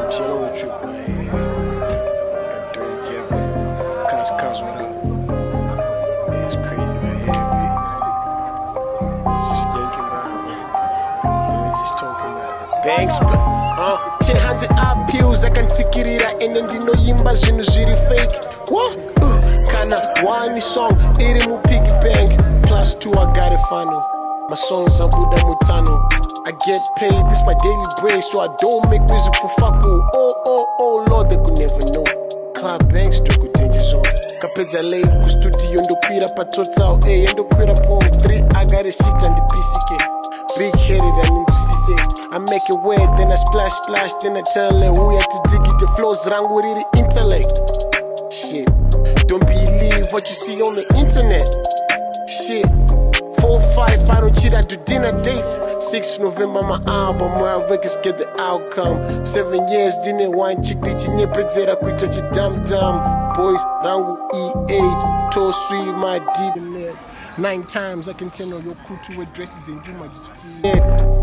Chilling with you, boy. Got Dirty Kevin. Cuz, what up? Yeah, it's crazy right here, man. Just thinking about it. We're just talking about the banks, but chihanzi appeals akanitsikirira ende ndinoimba zvinhu zviri fake. What? Kana one song iri mu piggy bank plus 2 I got it final. My songs are Buddha Mutano. I get paid, this my daily bread, so I don't make music for fuck. Oh Lord, they could never know. Club banks took a danger zone. Kapedza late ku studio ndokwira pa total A ndokwira po 3 I got a shit and the PCK. Big headed and into CC. I make it wet, then I splash, then I tell them who had to dig it. The flows wrong with the intellect. Shit, don't believe what you see on the internet. Shit. 4, 5, I don't cheat, I do dinner dates. 6 November, my album, where Vegas get the outcome. 7 years, didn't one chick, did you nip it, I quit touch it, dumb. Boys, Rangu E8, toe sweet, my deep. 9 times I can tell your kutu with dresses and Juma just feel it.